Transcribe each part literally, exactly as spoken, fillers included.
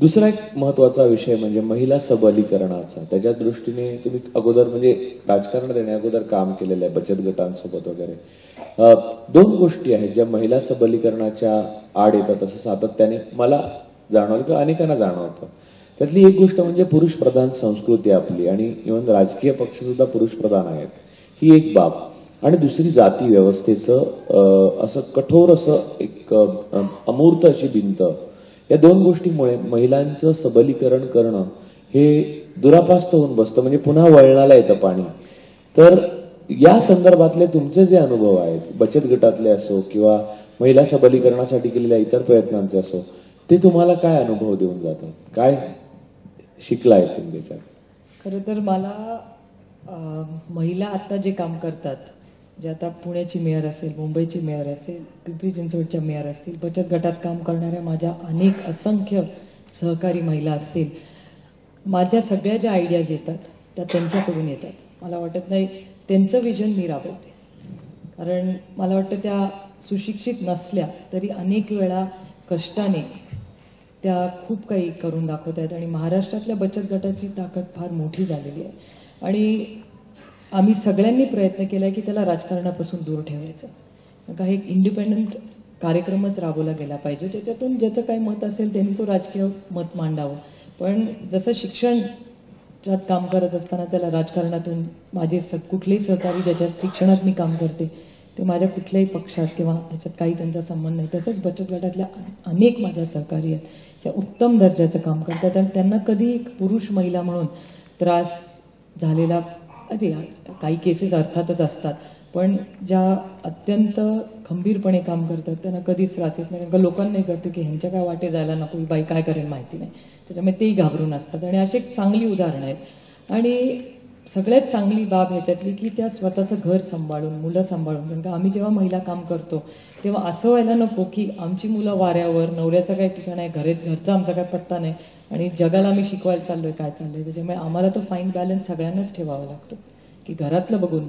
दुसरा एक महत्वाचा विषय म्हणजे महिला सबलीकरणाचा. त्याच्या दृष्टीने तुम्ही अगोदर म्हणजे राजकारणात येण्या अगोदर काम केलेलं आहे बचत गटांसोबत वगैरे. दोन गोष्टी आहेत ज्या महिला सबलीकरणाच्या आड येतात असं सातत्याने मला जाणवलं किंवा अनेकांना जाणवतं. त्यातली एक गोष्ट म्हणजे पुरुष प्रधान संस्कृती आपली आणि इव्हन राजकीय पक्ष सुद्धा पुरुष प्रधान आहेत, ही एक बाब. आणि दुसरी जाती व्यवस्थेचं असं कठोर असं एक अमूर्त अशी भिंत. या दोन गोष्टीमुळे महिलांचं सबलीकरण करणं हे दुरापास्त होऊन बसतं, म्हणजे पुन्हा वळणाला येतं पाणी. तर या संदर्भातले तुमचे जे अनुभव आहेत बचत गटातले असो किंवा महिला सबलीकरणासाठी केलेल्या इतर प्रयत्नांचे असो, ते तुम्हाला काय अनुभव देऊन जातात, काय शिकलाय तुम्ही त्याच्यात? खरं तर मला महिला आता जे काम करतात, जे आता पुण्याची मेयर असेल, मुंबईची मेयर असेल, पिंपरी चिंचवडच्या मेयर असतील, बचत गटात काम करणाऱ्या माझ्या अनेक असंख्य सहकारी महिला असतील, माझ्या सगळ्या ज्या आयडियाज येतात त्या त्यांच्याकडून येतात. मला वाटत नाही त्यांचं विजन मी राबवते, कारण मला वाटतं त्या सुशिक्षित नसल्या तरी अनेक वेळा कष्टाने त्या खूप काही करून दाखवत आहेत. आणि महाराष्ट्रातल्या बचत गटाची ताकद फार मोठी झालेली आहे. आणि आम्ही सगळ्यांनी प्रयत्न केला की त्याला राजकारणापासून दूर ठेवायचं. काही एक इंडिपेंडंट कार्यक्रमच राबवला गेला पाहिजे, ज्याच्यातून ज्याचं काही मत असेल त्यांनी तो राजकीय मत मांडावं. पण जसं शिक्षण ज्यात काम करत असताना त्याला राजकारणातून माझे स कुठलेही सहकारी ज्याच्यात शिक्षणात मी काम करते ते माझ्या कुठल्याही पक्षात किंवा ह्याच्यात काही त्यांचा संबंध नाही. तसंच बचत गटातल्या अनेक माझ्या सहकारी आहेत ज्या उत्तम दर्जाचं काम करतात आणि त्यांना कधी पुरुष महिला म्हणून त्रास झालेला काही केसेस अर्थातच असतात, पण ज्या अत्यंत खंबीरपणे काम करतात त्यांना कधीच त्रास येत नाही. कारण लोकांनाही कळतं की ह्यांच्या काय वाटे जायला नको, ही बाई काय करेल माहिती नाही, त्याच्यामुळे तेही घाबरून असतात. आणि अशी एक चांगली उदाहरणं आहेत. आणि सगळ्यात चांगली बाब ह्याच्यातली की त्या स्वतःचं घर सांभाळून, मुलं सांभाळून. कारण का आम्ही जेव्हा महिला काम करतो तेव्हा असं व्हायला नको की आमची मुलं वाऱ्यावर, नवऱ्याचं काही ठिकाण आहे, घरे घरचा आमचा काय पत्ता नाही आणि जगाला आम्ही शिकवायला चाललोय काय चाललंय. त्याच्यामुळे आम्हाला तो फाईन बॅलन्स सगळ्यांनाच ठेवावा लागतो की घरातलं बघून.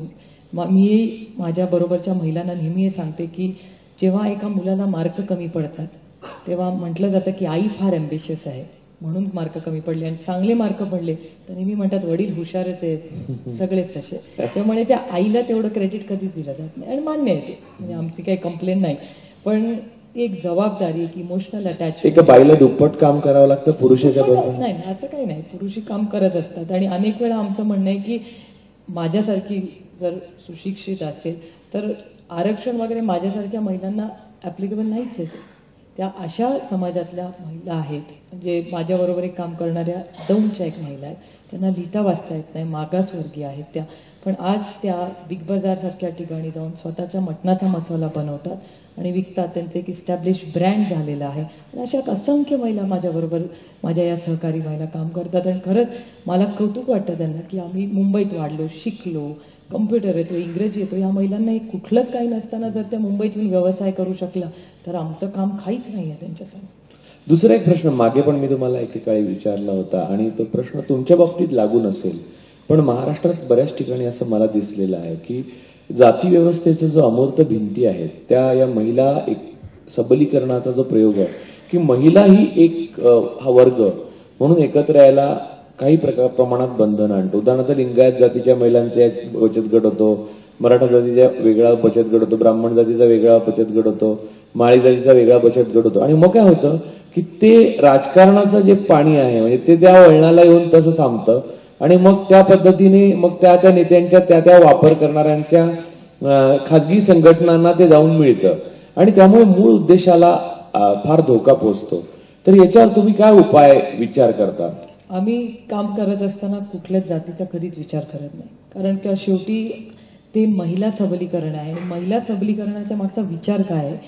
मी माझ्या बरोबरच्या महिलांना नेहमी हे सांगते की जेव्हा एका मुलाला मार्क कमी पडतात तेव्हा म्हटलं जातं की आई फार ॲम्बिशियस आहे म्हणून मार्क कमी पडले, आणि चांगले मार्क पडले तर नेहमी म्हणतात वडील हुशारच आहेत, सगळेच तसे. त्याच्यामुळे त्या आईला तेवढं क्रेडिट कधीच दिलं जात नाही. आणि मान्य आहे ते, म्हणजे आमची काही कंप्लेन नाही, पण एक जबाबदारी, एक इमोशनल अटॅचमेंट. एका बाईला दुप्पट काम करावं लागतं पुरुषाच्या बरोबर? नाही, असं काही नाही. पुरुषही काम करत असतात. आणि अनेक वेळा आमचं म्हणणं आहे की माझ्यासारखी जर सुशिक्षित असेल तर आरक्षण वगैरे माझ्यासारख्या महिलांना ॲप्लिकेबल नाहीच आहे. त्या अशा समाजातल्या महिला आहेत जे माझ्याबरोबर एक काम करणाऱ्या दौंडच्या एक महिला आहेत, त्यांना लिहिता वाचता येत नाही, मागासवर्गीय आहेत त्या, पण आज त्या बिग बाजारसारख्या ठिकाणी जाऊन स्वतःच्या मटणाचा मसाला बनवतात आणि विकतात. त्यांचे एक इस्टॅब्लिश ब्रँड झालेला आहे. आणि अशा असंख्य महिला माझ्याबरोबर, माझ्या या सहकारी महिला काम करतात. आणि खरंच मला कौतुक वाटतं त्यांना की आम्ही मुंबईत वाढलो, शिकलो, कम्प्युटर येतो, इंग्रजी येतो. या महिलांना एक कुठलंच काही नसताना जर त्या मुंबईत येऊन व्यवसाय करू शकला तर आमचं काम काहीच नाही आहे त्यांच्यासमोर. दुसरा एक प्रश्न मागे पण मी तुम्हाला एकेकाळी विचारला होता आणि तो प्रश्न तुमच्या बाबतीत लागू नसेल, पण महाराष्ट्रात बऱ्याच ठिकाणी असं मला दिसलेलं आहे की जाती व्यवस्थेचा जो अमूर्त भिंती आहेत त्या या महिला एक सबलीकरणाचा जो प्रयोग आहे की महिला ही एक हा वर्ग म्हणून एकत्र यायला काही प्रकार प्रमाणात बंधन आणतो. उदाहरणार्थ लिंगायत जातीच्या महिलांचा एक बचत गट होतो, मराठा जातीचा वेगळा बचत गट होतो, ब्राह्मण जातीचा वेगळा बचत गट होतो, माळी जातीचा वेगळा बचत गट होतो. आणि मग काय होतं की ते राजकारणाचं जे पाणी आहे म्हणजे ते त्या वळणाला येऊन तसं थांबतं आणि मग त्या पद्धतीने मग त्या त्या नेत्यांच्या त्या त्या वापर करणाऱ्यांच्या खाजगी संघटनांना ते जाऊन मिळतं आणि त्यामुळे मूळ उद्देशाला फार धोका पोचतो. तर याच्यावर तुम्ही काय उपाय विचार करता? आम्ही काम करत असताना कुठल्याच जातीचा कधीच विचार करत नाही, कारण का शेवटी ते महिला सबलीकरण आहे. आणि महिला सबलीकरणाच्या मागचा विचार काय आहे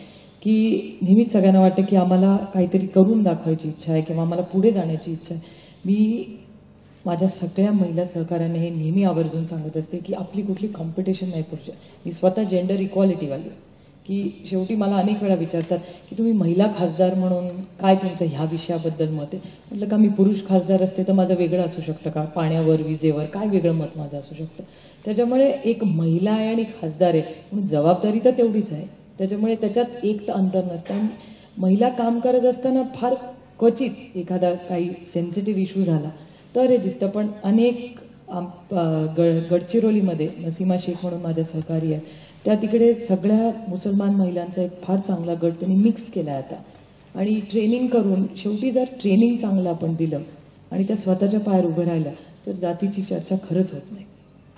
की नेहमीच सगळ्यांना वाटतं की आम्हाला काहीतरी करून दाखवायची इच्छा आहे किंवा आम्हाला पुढे जाण्याची इच्छा आहे. मी माझ्या सगळ्या महिला सहकाऱ्यांना हे नेहमी आवर्जून सांगत असते की आपली कुठली कॉम्पिटिशन नाही पुरुष. मी स्वतः जेंडर इक्वालिटीवाली की शेवटी मला अनेक वेळा विचारतात की तुम्ही महिला खासदार म्हणून काय तुमचं ह्या विषयाबद्दल मत आहे. म्हटलं का मी पुरुष खासदार असते तर माझं वेगळं असू शकतं का, पाण्यावर विजेवर काय वेगळं मत माझं असू शकतं. त्याच्यामुळे एक महिला आहे आणि खासदार आहे म्हणून जबाबदारी तर तेवढीच आहे. त्याच्यामुळे त्याच्यात एक तर अंतर नसतं. महिला काम करत असताना फार क्वचित एखादा काही सेन्सिटिव्ह इश्यू झाला तर हे दिसतं. पण अनेक आम- अं, गड गडचिरोलीमध्ये नसीमा शेख म्हणून माझ्या सहकारी आहे, त्या तिकडे सगळ्या मुसलमान महिलांचा एक फार चांगला गट त्यांनी मिक्स केला आहे आता. आणि ट्रेनिंग करून शेवटी जर ट्रेनिंग चांगलं आपण दिलं आणि त्या स्वतःच्या पायावर उभं राहिलं तर जातीची चर्चा खरंच होत नाही.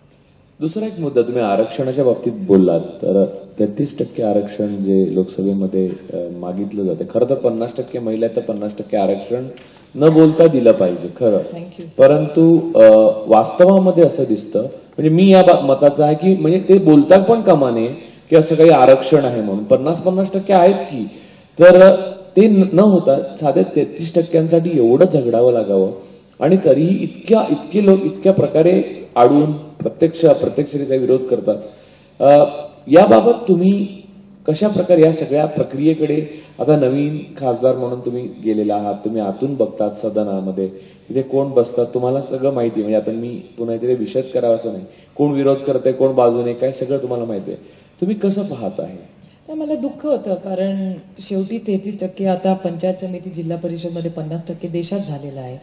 दुसरा एक मुद्दा, तुम्ही आरक्षणाच्या बाबतीत बोललात, तर तेहतीस टक्के आरक्षण जे लोकसभेमध्ये अ, मागितलं जाते, खरं तर पन्नास टक्के महिला आहेत, तर पन्नास टक्के आरक्षण न बोलता दिलं पाहिजे खरं. थँक्यू. परंतु अ, वास्तवामध्ये असं दिसतं, म्हणजे मी या बा- मताचा आहे की म्हणजे ते बोलतात पण कमाने की असं काही आरक्षण आहे म्हणून. पन्नास पन्नास टक्के आहेच की, तर ते न न होता साध्या तेहतीस टक्क्यांसाठी एवढं झगडावं लागावं आणि तरीही इतक्या इतके लोक इतक्या प्रकारे आडून प्रत्यक्ष अप्रत्यक्षरित्या विरोध करतात. अ, याबाबत तुम्ही कशा प्रकारे या सगळ्या प्रक्रियेकडे, आता नवीन खासदार म्हणून तुम्ही गेलेला आहात, तुम्ही आतून बघतात सदनामध्ये, तिथे कोण बसतात तुम्हाला सगळं माहिती, म्हणजे आता मी पुन्हा तिथे विशद करावं असं नाही, कोण विरोध करते कोण बाजूने काय सगळं तुम्हाला माहिती आहे. तुम्ही कसं पाहत आहे? नाही, मला दुःख होतं, कारण शेवटी तेहतीस टक्के आता पंचायत समिती जिल्हा परिषदमध्ये पन्नास टक्के देशात झालेला आहे.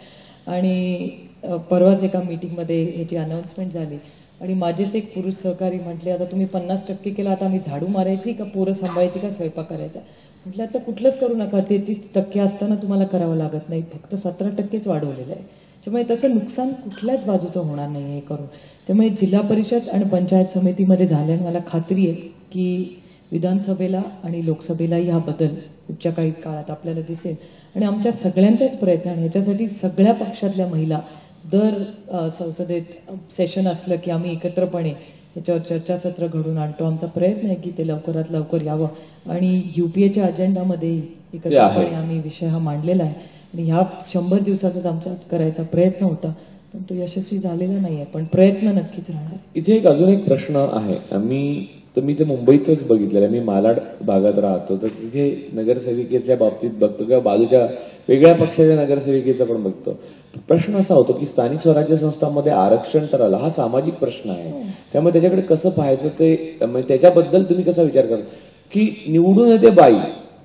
आणि अ, परवाच एका मीटिंगमध्ये ह्याची अनाउन्समेंट झाली आणि माझेच एक पुरुष सहकारी म्हटले, आता तुम्ही पन्नास टक्के केला, आता आम्ही झाडू मारायची का पोरं सांभाळायची का स्वयंपाक करायचा. म्हटलं आता कुठलंच करू नका, तेहतीस टक्के असताना तुम्हाला करावं लागत नाही, फक्त सतरा टक्केच वाढवलेलं आहे. त्यामुळे त्याचं नुकसान कुठल्याच बाजूचं होणार नाही हे करून. त्यामुळे जिल्हा परिषद आणि पंचायत समितीमध्ये झाल्याने मला खात्री आहे की विधानसभेला आणि लोकसभेलाही हा बदल पुढच्या काही काळात आपल्याला दिसेल. आणि आमच्या सगळ्यांचाच प्रयत्न आहे, ह्याच्यासाठी सगळ्या पक्षातल्या महिला दर अ, संसदेत सेशन असलं की आम्ही एकत्रपणे याच्यावर चर्चासत्र घडून आणतो. आमचा प्रयत्न आहे की ते लवकरात लवकर यावं आणि युपीएच्या अजेंडामध्ये एकत्रपणे आम्ही विषय हा मांडलेला आहे. आणि ह्या शंभर दिवसाचाच आमचा करायचा प्रयत्न होता, पण तो यशस्वी झालेला नाही आहे, पण प्रयत्न नक्कीच राहणार. इथे एक अजून एक प्रश्न आहे. मी तर मी ते मुंबईतच बघितलेलं आहे, मी मालाड भागात राहतो, तर तिथे नगरसेविकेच्या बाबतीत बघतो किंवा बाजूच्या वेगळ्या पक्षाच्या नगरसेविकेचा पण बघतो. प्रश्न असा होतो की स्थानिक स्वराज्य संस्थांमध्ये आरक्षण तर आलं, हा सामाजिक प्रश्न आहे, त्यामुळे त्याच्याकडे कसं पाहायचं ते, म्हणजे त्याच्याबद्दल तुम्ही कसा विचार करता की निवडून येते बाई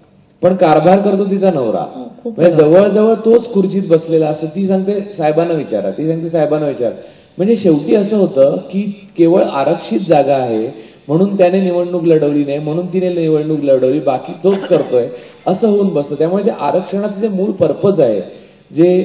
पण कारभार करतो तिचा नवरा, म्हणजे जवळजवळ तोच खुर्चीत बसलेला असतो, ती सांगते साहेबांना विचारा, ती सांगते साहेबांना विचार. म्हणजे शेवटी असं होतं की केवळ आरक्षित जागा आहे म्हणून त्याने निवडणूक लढवली नाही, म्हणून तिने निवडणूक लढवली, बाकी तोच करतोय असं होऊन बसतं. त्यामुळे ते आरक्षणाचं जे मूळ पर्पज आहे, जे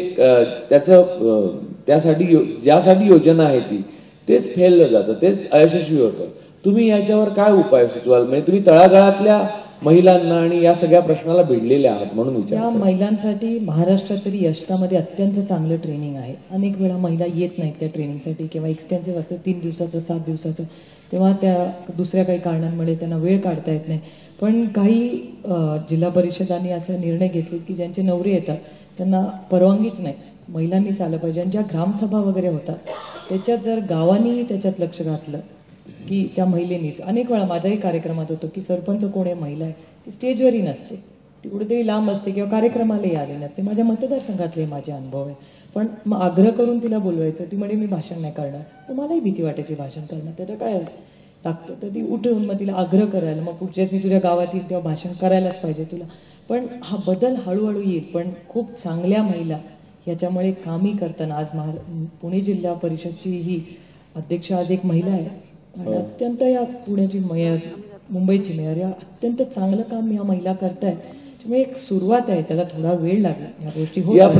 त्याचं त्यासाठी ज्यासाठी योजना आहे ती, तेच फेललं जातं, तेच अयशस्वी होतं. तुम्ही याच्यावर काय उपाय सुचवाल? म्हणजे तुम्ही तळागाळातल्या महिलांना आणि या सगळ्या प्रश्नाला भिडलेल्या आहात म्हणून विचार. या महिलांसाठी महाराष्ट्रात तरी यशतामध्ये अत्यंत चांगलं ट्रेनिंग आहे. अनेक वेळा महिला येत नाहीत त्या ट्रेनिंगसाठी किंवा एक्सटेन्सिव्ह असतं तीन दिवसाचं सात दिवसाचं, तेव्हा त्या दुसऱ्या काही कारणांमुळे त्यांना वेळ काढता येत नाही. पण काही जिल्हा परिषदांनी असे निर्णय घेतले की ज्यांचे नवरे येतात त्यांना परवानगीच नाही, महिलांनीच आलं पाहिजे. आणि ज्या ग्रामसभा वगैरे होतात त्याच्यात जर गावांनी त्याच्यात लक्ष घातलं की त्या महिलेनीच, अनेक वेळा माझ्याही कार्यक्रमात होतो की सरपंच कोण आहे महिला आहे, ती स्टेजवरही नसते, ती कुठेतरी लांब असते किंवा कार्यक्रमालाही आली नसते. माझ्या मतदारसंघातले माझे अनुभव आहे. पण मग आग्रह करून तिला बोलवायचं, ती म्हणे मी भाषण नाही करणार, तर मलाही भीती वाटायची भाषण करणार, त्याचं काय लागतं. तर ती उठून मग तिला आग्रह करायला, मग पुढच्याच मी तुझ्या गावात येईल तेव्हा भाषण करायलाच पाहिजे तुला. पण हा बदल हळूहळू येईल. पण खूप चांगल्या महिला याच्यामुळे कामही करताना, आज महार पुणे जिल्हा परिषदची ही अध्यक्ष आज एक महिला आहे आणि अत्यंत या पुण्याची मेयर, मुंबईची मेयर, या अत्यंत चांगलं काम या महिला करतायत. त्यामुळे एक सुरुवात आहे, त्याला थोडा वेळ लागेल, या गोष्टी होत